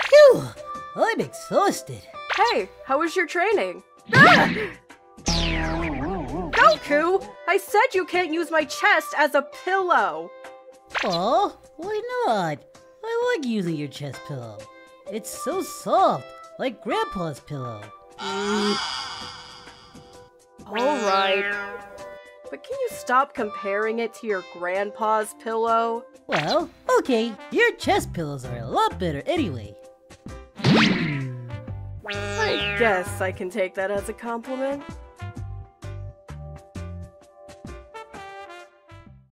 Phew! I'm exhausted. Hey, how was your training? Ah! Goku! I said you can't use my chest as a pillow! Aw, why not? I like using your chest pillow. It's so soft, like Grandpa's pillow. Alright. But can you stop comparing it to your grandpa's pillow? Well, okay, your chest pillows are a lot better anyway. I guess I can take that as a compliment.